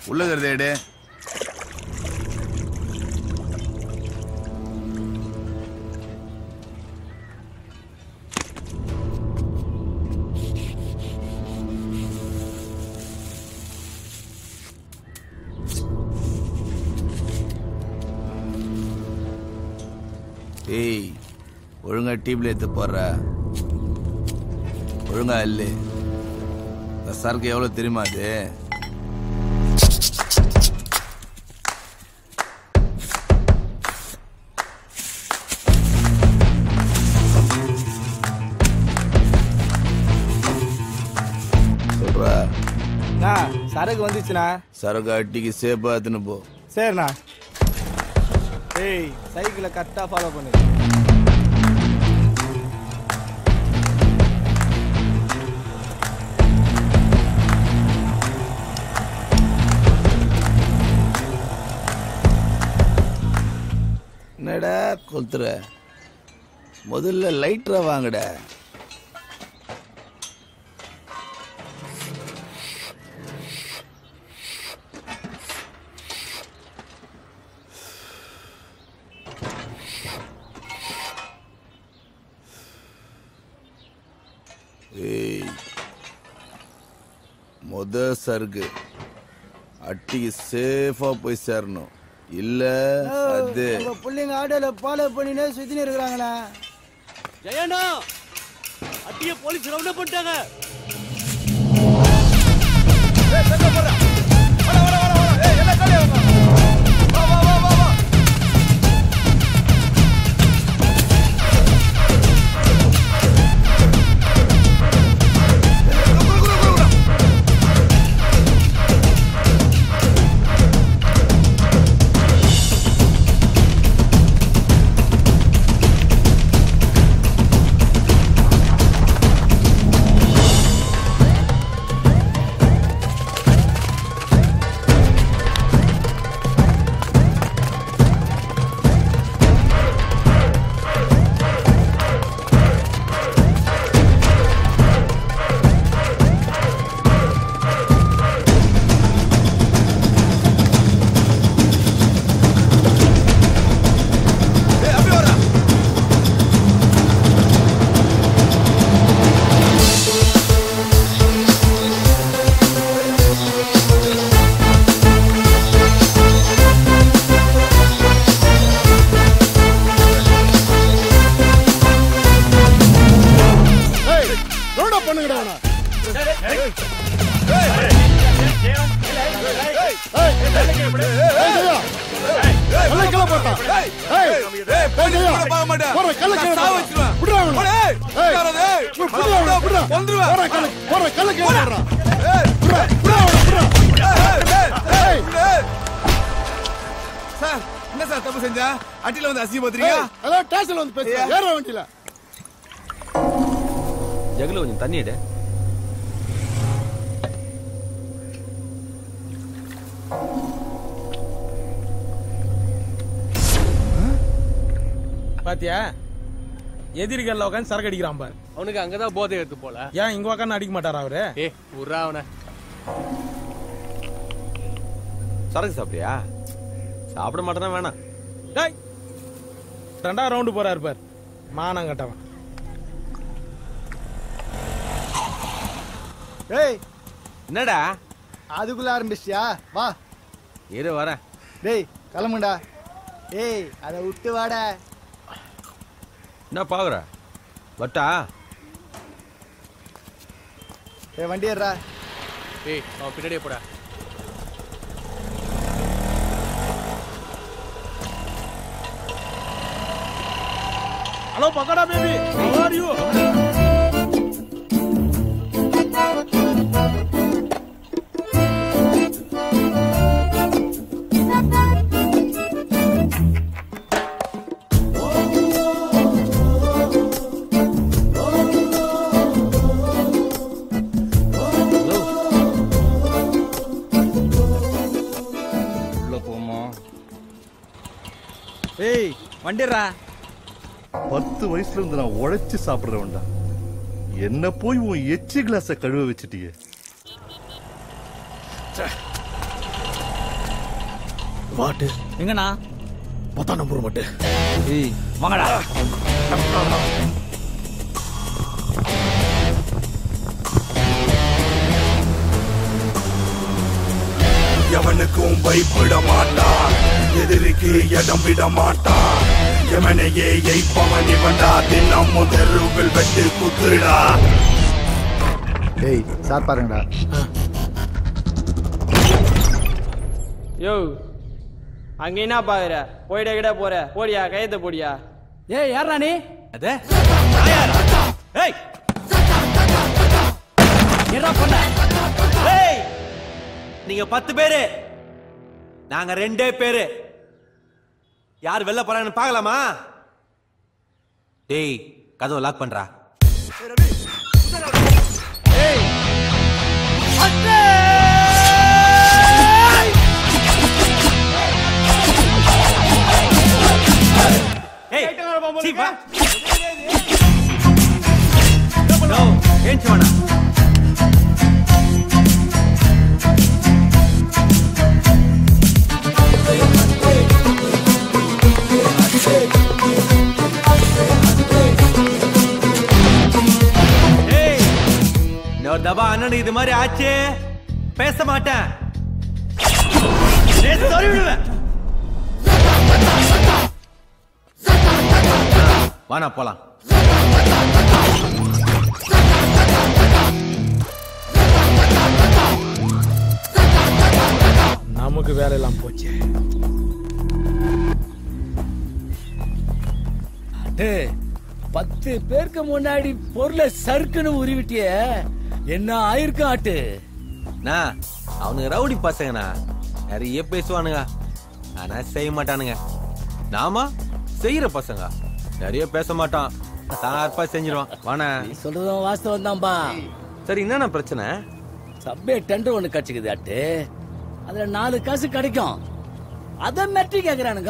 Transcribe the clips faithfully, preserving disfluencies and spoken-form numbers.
உள்ள கருதேடு. ஏய், ஒழுங்கா டீப்ல எடுத்து போடுற. ஒழுங்கா இல்லை. சரக்கு எவ்வளவு தெரியுமா அது? சொல்றா. சரக்கு வந்துச்சுண்ணா. சரக்கு அட்டிக்கு சேஃபா எடுத்துன்னு போ. சரிண்ணா. ஏய், சைக்கிளை கரெக்டா ஃபாலோ பண்ணு. என்னடா கொளுத்துற? முதல்ல லைட்டரா வாங்கட. ஏய், முத சருக்கு அட்டிக்கு சேஃபா போய் சேரணும். இல்ல அது பிள்ளைங்க ஆட்டோல ஃபாலோ பண்ணினே சுத்தினே இருக்கிறாங்கண்ணா. ஜெயண்ணா, அட்டிய போலீஸ் ரவுண்ட் பண்ணிட்டாங்க. அட்டில வந்து அசிங்க பாத்துறீங்க. ஹலோ, ஸ்டேஷன்ல வந்து பேசுங்க. ஏற வண்டில. ஜகல கொஞ்சம் தண்ணி எடு. பாத்தியா, எதிரிகள்ல உட்காந்து சரக்கு அடிக்கிறான் பாரு. அவனுக்கு அங்கதான் போதை எடுத்து போல. ஏன் இங்க உட்காந்து அடிக்க மாட்டாரா அவரு? ஏ உர்ரா அவன. சரக்கு சாப்பிட்டியா? சாப்பிட மாட்டேனா வேணாம். டேய், ரெண்டா ரவுண்டு போறாரு பாரு. மானம் கட்டவன். ஏய், என்னடா அதுக்குள்ள ஆரம்பிச்சியா? வா, இரு வர. டேய் கிளம்புடா. ஏய், அதை விட்டு வாடா. என்ன பாக்குற? வட்டா. ஏய், வண்டி ஏறா. ஏய், அவன் பின்னாடியே போடா. ஹலோ பக்கடா பேபி, how are you? ஏய், வண்டிரா. பத்து வயசுல இருந்து நான் உழைச்சு சாப்பிடுறவன்டா. என்ன போய் உன் எச்சி கிளாஸ கழுவ வச்சுட்டியே. ஸ்பாட்டு எங்கண்ணா? பத்தாம் நம்பர் மட்டும். ஏய் வாங்கடா. எவனுக்கும் பயப்பட மாட்டான், எதிரிக்கு இடம் விட மாட்டான். எவனையே எய்ப்பவன் இவன்டா, தினம் தெருவில் வெட்டு குத்துடா. டேய் சார் பாருங்கடா. யோ அங்க என்ன பாக்குற? போயிட கிட போற போடியா, கையத்தை போடியா. ஏய் யாரா நீ? அதே ஏய் என்ன பண்ண? ஏய் நீங்க பத்து பேரு, நாங்க ரெண்டே பேரு. யார் வெளில போறாங்கன்னு பார்க்கலாமா? டேய் கதவை லாக் பண்றா. ஏய் அட்டே! ஏய் சீ வா. நோ ஏன் சோனா? ஒரு தபா அண்ணனுக்கு இது மாதிரி ஆச்சு பேச மாட்டேன். வானா போலாம். நமக்கு வேலை எல்லாம் போச்சு. பத்து பேருக்கு முன்னாடி பொருளை சறுக்குன்னு உருவிட்டிய, என்ன ஆயிருக்கு ஆட்டு? அவனுங்க ரவுடி பசங்கண்ணா, நிறைய பேசுவானுங்க ஆனா செய்ய மாட்டானுங்க. நாம செய்யற பசங்க, நிறைய பேச மாட்டான், சார்பா செஞ்சிருவான். வானா சொல்றதும் வாஸ்தவம் தான்பா. சரி என்னன்னா பிரச்சனை? சப்பே டெண்டர் ஒண்ணு கட்சிக்குது ஆட்டு, அதுல நாலு காசு கிடைக்கும். அத மெட்டி கேக்குறானுங்க.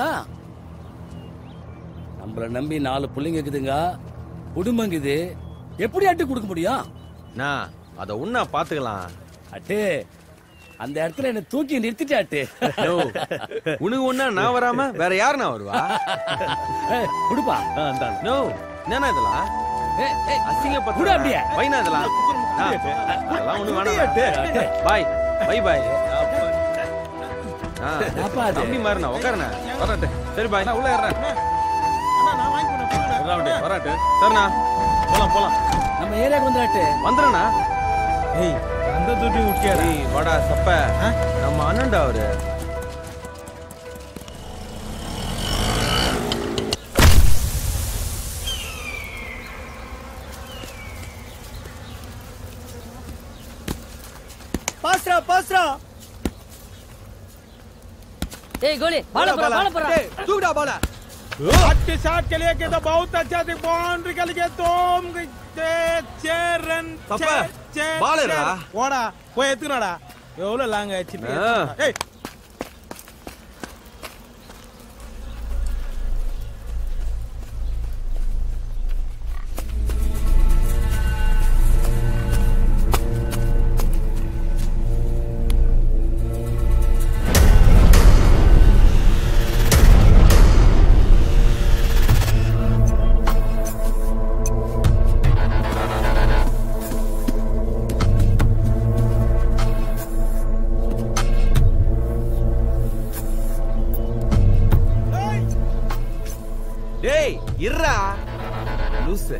நம்மள நம்பி நாலு புள்ளிங்க இருக்குதுங்க, குடும்பங்குது, எப்படி அட்டு கொடுக்க முடியும்? நான் அத உன்ன பாத்துக்கலாம். அட்டு அந்த இடத்துல என்ன தூக்கி நிறுத்திட்டாட்டு. உனக்கு ஒன்னா நான் வராம வேற யாரு நான் வருவா? குடுப்பா. நோ என்னன்னா இதெல்லாம் அசிங்கப்பட்டு குடு அப்படியே. வைனா இதெல்லாம் அதெல்லாம் ஒண்ணு வேணாம். Bye bye bye. தம்பி மாறினா உட்காருண்ணா. வராட்டு சரி பாய், நான் உள்ள ஏறேன். வராட்டு சரிண்ணா, போலாம் போலாம். நம்ம ஏரியாக்கு வந்துடாட்டு. வந்துடுண்ணா. ஏய் அந்த துட்டி முக்கியம். ஏய் வாடா சப்ப, நம்ம அண்ணன்டா அவரு. பாஸ்ரா பாஸ்ரா. ஏய் கோலி பால போற பால போற. தூக்குடா பால. अट्टी शॉट के लिए के तो बहुत अच्छा थी, बाउंड्री के लिए तुम चेर रन பால் ஏறா. ஓடா போய் எத்துனடா. எவ்வளவு லாங் ஆச்சு. ஏய் டேய் இருடா லூசு.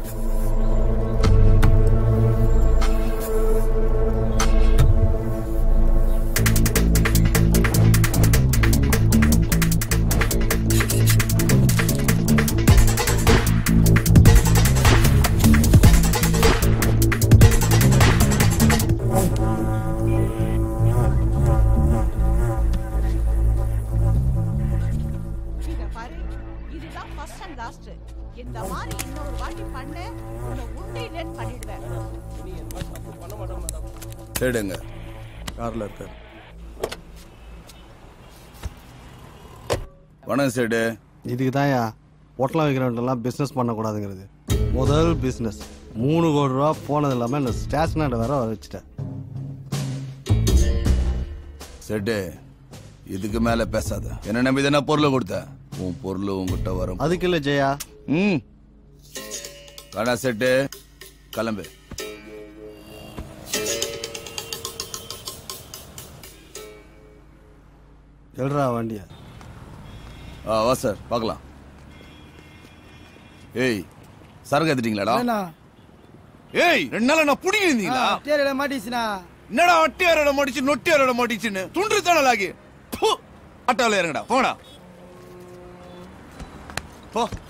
இந்த மாதிரி இன்னொரு வாட்டி பண்ண உன்னை உண்டை லேட் பண்ணிடுவேன். தேடுங்க, கார்ல இருக்காரு. வணக்கம் சேடு. இதுக்கு தான்யா பொட்டலம் வைக்கிறவன்ட்டெல்லாம் பிஸ்னஸ் பண்ணக்கூடாதுங்கிறது. முதல் பிஸ்னஸ் மூணு கோடி ரூபா போனது இல்லாமல் இந்த ஸ்டேஷனரி வேற வர வச்சுட்டேன். சேட்டு, இதுக்கு மேல பேசாத. என்ன நம்பி தானே பொருளை கொடுத்த. உன் பொருள் உங்ககிட்ட வரும். அதுக்கு இல்ல ஜெயா. ம் கடா செட்டு கிளம்பு. எழுறா வண்டிய. ஆ வா சார் பார்க்கலாம். ஏய் சரக்கு எடுத்துட்டீங்களாடா? ஏய் ரெண்டு நாள் நான் புடிங்க இருந்தீங்களா? தேரட மாட்டிச்சுனா என்னடா அட்டியாரோட மாட்டிச்சு நொட்டியாரோட மாட்டிச்சுன்னு துண்டு தானே லாகி. அட்டாவில் இறங்கடா போடா போ.